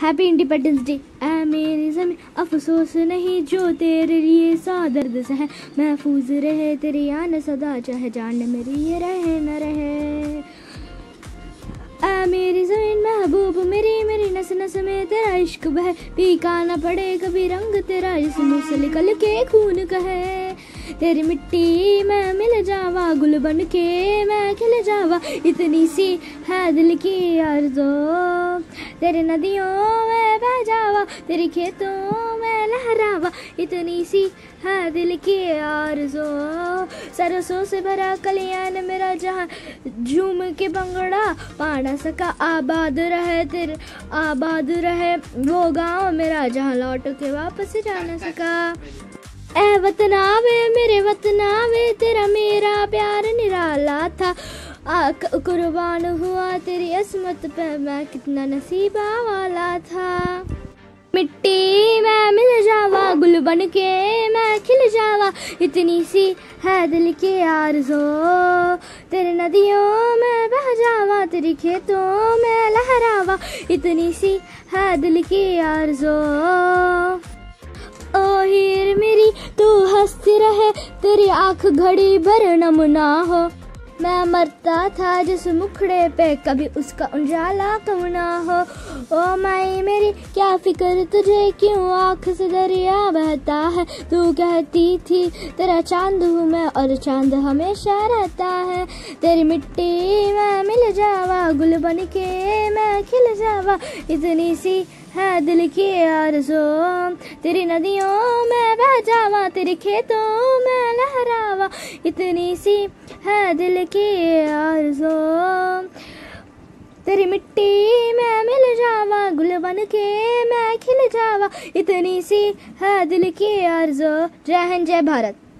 Happy independence day. ऐ मेरी ज़मीं अफसोस नहीं जो तेरे लिए सा दर्द से है, महफूज रहे तेरी आन सदा, चाहे जान मेरी ये रहे न रहे। ऐ मेरी ज़मीन महबूब मेरी, मेरी नस नस में तेरा इश्क बहे, पीका न पड़े कभी रंग तेरा जिस मुँह से निकल के खून कहे। तेरी मिट्टी में मिल जावा, गुल बन के मैं खिल जावा, इतनी सी है दिल की आरज़ू। तेरे नदियों में बह जावा, तेरी खेतों में लहरावा, इतनी सी है दिल की आरज़ू। सरसों से भरा कलियान मेरा जहाँ झूम के भंगड़ा पा न सका, आबाद रहे तेरे आबाद रहे वो गाँव मेरा जहाँ लौट के वापस जा न सका। ऐ वतना वे मेरे वतना वे, तेरा मेरा प्यार निराला था, कुर्बान हुआ तेरी असमत पे मैं कितना नसीबा वाला था। मिट्टी में मिल जावा, गुल बन के मैं खिल जावा, इतनी सी है दिल की आरज़ू। तेरे नदियों में बह जावा, तेरी खेतों में लहरावा, इतनी सी है दिल की आरज़ू। ओ हीर मेरी तू हंसती रहे, तेरी आँख घड़ी भर नम ना हो, मैं मरता था जिस मुखड़े पे कभी उसका उजाला कम ना हो। ओ माई मेरी क्या फिक्र तुझे, क्यों आँख से दरिया बहता है, तू कहती थी तेरा चांद हूँ मैं और चांद हमेशा रहता है। तेरी मिट्टी में मिल जावा, गुल बन के मैं खिल जावा, इतनी सी है दिल की आरज़ू। तेरी नदियों में बह जावा, तेरे खेतों में लहरावा, इतनी सी है दिल की आरज़ू। तेरी मिट्टी में मिल जावा, गुल बन के मैं खिल जावा, इतनी सी है दिल की आरज़ू। जय हिंद जय भारत।